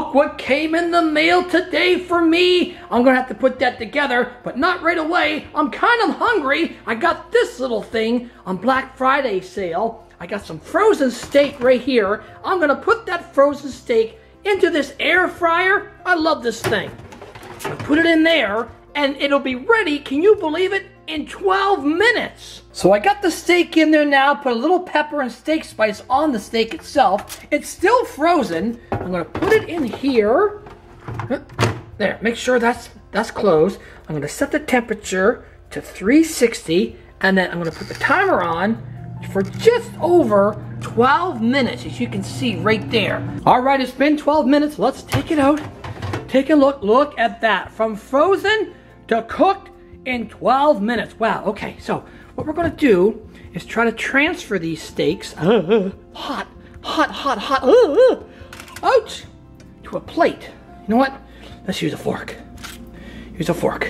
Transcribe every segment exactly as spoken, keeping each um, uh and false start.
Look what came in the mail today for me. I'm gonna have to put that together, but not right away. I'm kind of hungry. I got this little thing on Black Friday sale. I got some frozen steak right here. I'm gonna put that frozen steak into this air fryer. I love this thing. I put it in there and it'll be ready, can you believe it, in twelve minutes. So I got the steak in there now, put a little pepper and steak spice on the steak itself. It's still frozen. I'm gonna put it in here. There, make sure that's that's closed. I'm gonna set the temperature to three sixty, and then I'm gonna put the timer on for just over twelve minutes, as you can see right there. All right, it's been twelve minutes. Let's take it out. Take a look. Look at that. From frozen to cooked in twelve minutes. Wow, okay, so what we're gonna do is try to transfer these steaks, uh, hot, hot, hot, hot, uh, out to a plate. You know what? Let's use a fork. Use a fork.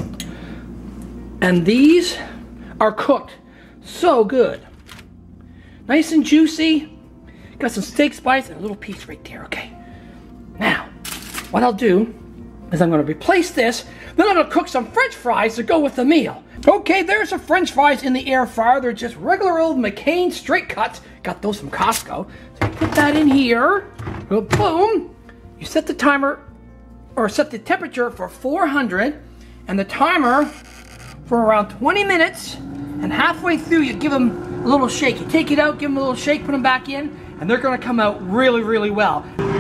And these are cooked so good. Nice and juicy. Got some steak spice and a little piece right there, okay. Now, what I'll do is I'm gonna replace this, then I'm gonna cook some French fries to go with the meal. Okay, there's some French fries in the air fryer. They're just regular old McCain straight cuts. Got those from Costco. So you put that in here, boom. You set the timer, or set the temperature for four hundred, and the timer for around twenty minutes, and halfway through you give them a little shake. You take it out, give them a little shake, put them back in, and they're gonna come out really, really well.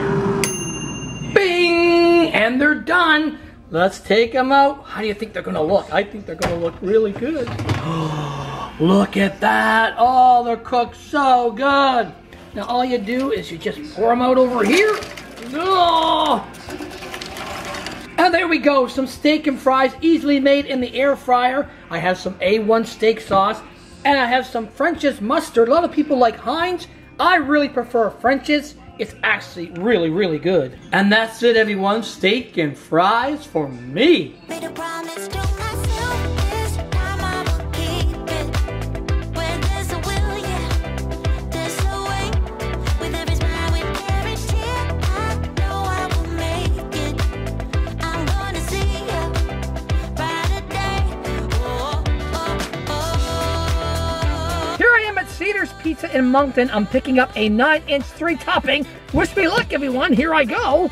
Bing! And they're done. Let's take them out. How do you think they're gonna look? I think they're gonna look really good. Look at that. Oh, they're cooked so good. Now all you do is you just pour them out over here. Oh. And there we go, some steak and fries easily made in the air fryer. I have some A one steak sauce, and I have some French's mustard. A lot of people like Heinz. I really prefer French's. It's actually really, really good. And that's it, everyone. Steak and fries for me. Made a promise to myself, this time I will keep it. Where there's a will, yeah, there's a way. With every smile, with every tear, I know I will make it. I'm gonna see you brighter day. Oh, oh, oh. Here I am at Cedars Pizza in Moncton. I'm picking up a nine inch three topping. Wish me luck, everyone. Here I go.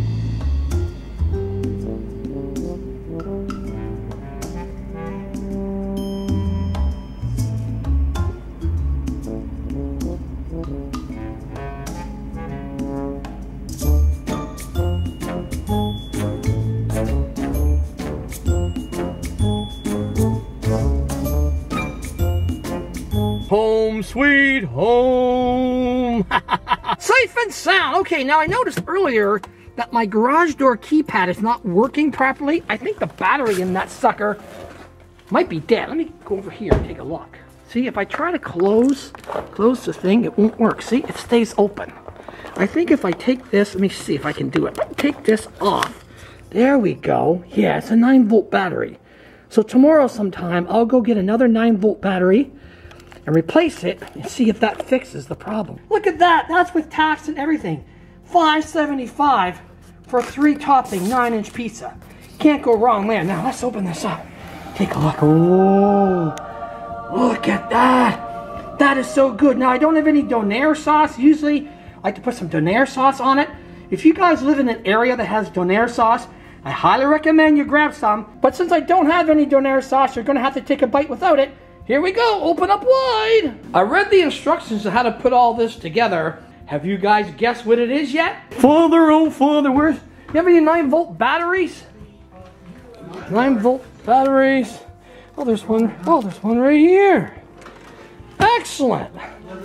Home sweet home. Safe and sound. Okay, now I noticed earlier that my garage door keypad is not working properly. I think the battery in that sucker might be dead. Let me go over here and take a look. See, if I try to close, close the thing, it won't work. See, it stays open. I think if I take this, let me see if I can do it. Take this off. There we go. Yeah, it's a nine volt battery. So tomorrow sometime, I'll go get another nine volt battery and replace it and see if that fixes the problem. Look at that, that's with tax and everything. five seventy-five for a three topping nine inch pizza. Can't go wrong there. Now let's open this up. Take a look. Oh, look at that. That is so good. Now I don't have any Donair sauce. Usually I like to put some Donair sauce on it. If you guys live in an area that has Donair sauce, I highly recommend you grab some. But since I don't have any Donair sauce, you're gonna have to take a bite without it. Here we go, open up wide. I read the instructions on how to put all this together. Have you guys guessed what it is yet? Father, oh father, where's, you have any nine volt batteries? nine volt batteries. Oh, there's one, oh, there's one right here. Excellent.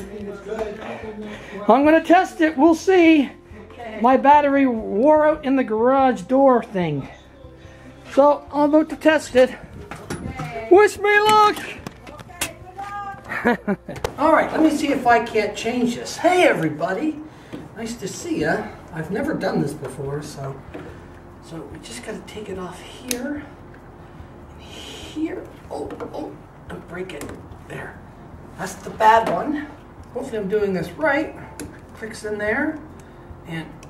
I'm gonna test it, we'll see. My battery wore out in the garage door thing. So, I'm about to test it. Wish me luck. Alright, let me see if I can't change this. Hey everybody, nice to see ya. I've never done this before, so so we just gotta take it off here and here. Oh, oh, and break it. There. That's the bad one. Hopefully I'm doing this right. Clicks in there and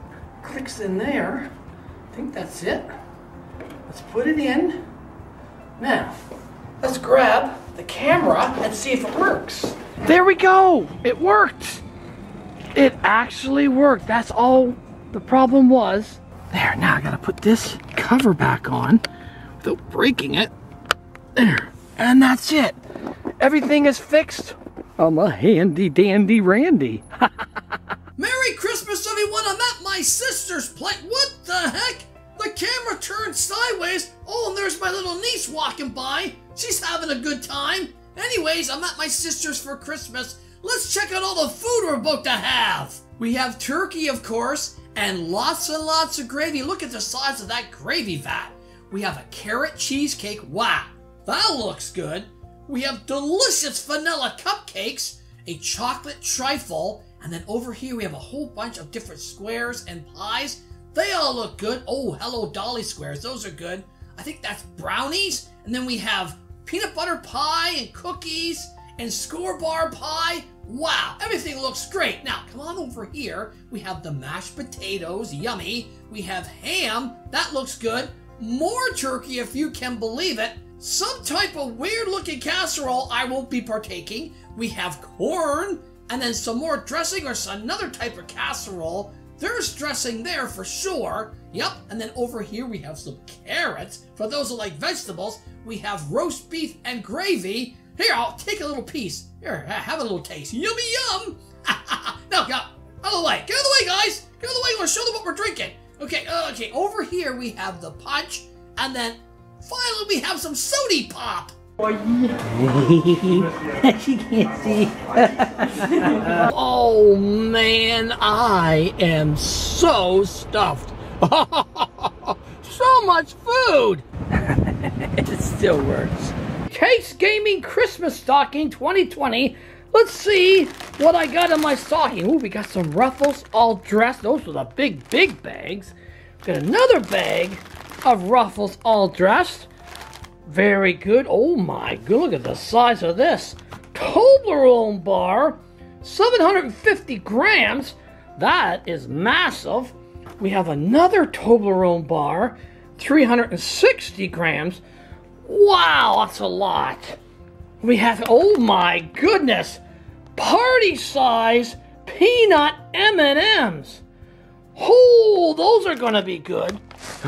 clicks in there. I think that's it. Let's put it in. Now, let's grab the camera and see if it works. There we go. It worked. It actually worked. That's all the problem was. There, now I gotta put this cover back on without breaking it. There, and that's it. Everything is fixed. I'm a handy dandy Randy. Merry Christmas, everyone. I'm at my sister's place. What the heck? The camera turned sideways. Oh, and there's my little niece walking by. She's having a good time. Anyways, I'm at my sister's for Christmas. Let's check out all the food we're about to have. We have turkey, of course, and lots and lots of gravy. Look at the size of that gravy vat. We have a carrot cheesecake. Wow, that looks good. We have delicious vanilla cupcakes, a chocolate trifle, and then over here we have a whole bunch of different squares and pies. They all look good. Oh, Hello Dolly squares. Those are good. I think that's brownies. And then we have peanut butter pie and cookies and score bar pie. Wow, everything looks great. Now, come on over here. We have the mashed potatoes. Yummy. We have ham. That looks good. More turkey, if you can believe it. Some type of weird-looking casserole I won't be partaking. We have corn. And then some more dressing or some another type of casserole. There's dressing there for sure. Yep, and then over here we have some carrots. For those who like vegetables, we have roast beef and gravy. Here, I'll take a little piece. Here, have a little taste. Yummy yum! Now, get out of the way. Get out of the way, guys. Get out of the way. I want to show them what we're drinking. Okay, uh, okay. Over here we have the punch. And then finally we have some sody pop. She can't see. Oh man, I am so stuffed. So much food. It still works. Case Gaming Christmas Stocking twenty twenty. Let's see what I got in my stocking. Ooh, we got some Ruffles all dressed. Those are the big, big bags. Got another bag of Ruffles all dressed. Very good. Oh my god, look at the size of this. Toblerone bar, seven hundred fifty grams. That is massive. We have another Toblerone bar, three hundred sixty grams. Wow, that's a lot. We have, oh my goodness, party size peanut M and M's. Oh, those are gonna be good.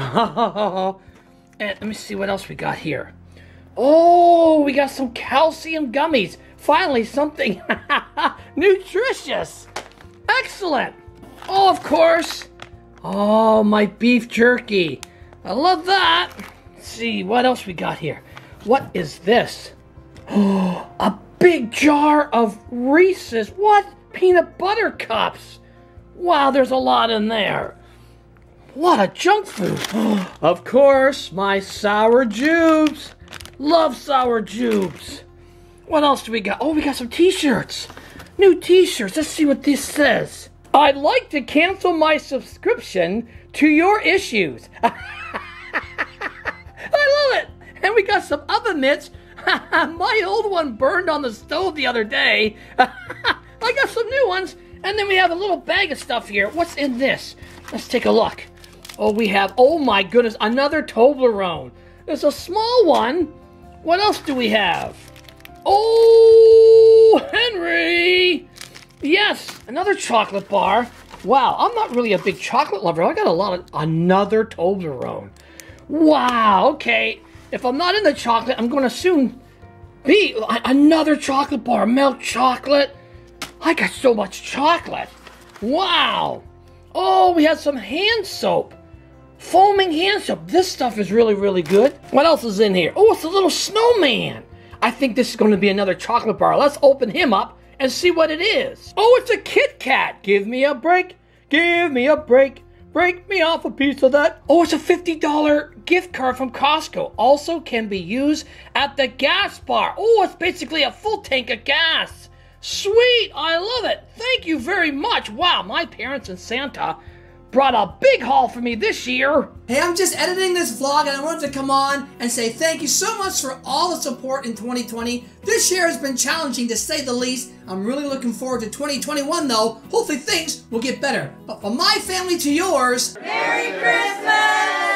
And let me see what else we got here. Oh, we got some calcium gummies. Finally, something nutritious. Excellent. Oh, of course. Oh, my beef jerky. I love that. Let's see what else we got here. What is this? Oh, a big jar of Reese's. What? Peanut butter cups. Wow, there's a lot in there. What a junk food. Of course, my sour jubes. Love sour jubes. What else do we got? Oh, we got some t-shirts. New t-shirts. Let's see what this says. I'd like to cancel my subscription to your issues. I love it. And we got some oven mitts. My old one burned on the stove the other day. I got some new ones. And then we have a little bag of stuff here. What's in this? Let's take a look. Oh, we have, oh my goodness, another Toblerone. There's a small one. What else do we have? Oh, Henry. Yes, another chocolate bar. Wow, I'm not really a big chocolate lover. I got a lot of, another Toblerone. Wow, okay. If I'm not into chocolate, I'm going to soon be another chocolate bar. Milk chocolate. I got so much chocolate. Wow. Oh, we have some hand soap. Foaming hand soap. This stuff is really, really good. What else is in here? Oh, it's a little snowman. I think this is going to be another chocolate bar. Let's open him up and see what it is. Oh, it's a Kit Kat. Give me a break. Give me a break. Break me off a piece of that. Oh, it's a fifty dollar gift card from Costco. Also can be used at the gas bar. Oh, it's basically a full tank of gas. Sweet. I love it. Thank you very much. Wow, my parents and Santa brought a big haul for me this year. Hey, I'm just editing this vlog and I wanted to come on and say thank you so much for all the support in twenty twenty. This year has been challenging to say the least. I'm really looking forward to twenty twenty-one though. Hopefully things will get better. But from my family to yours, Merry Christmas!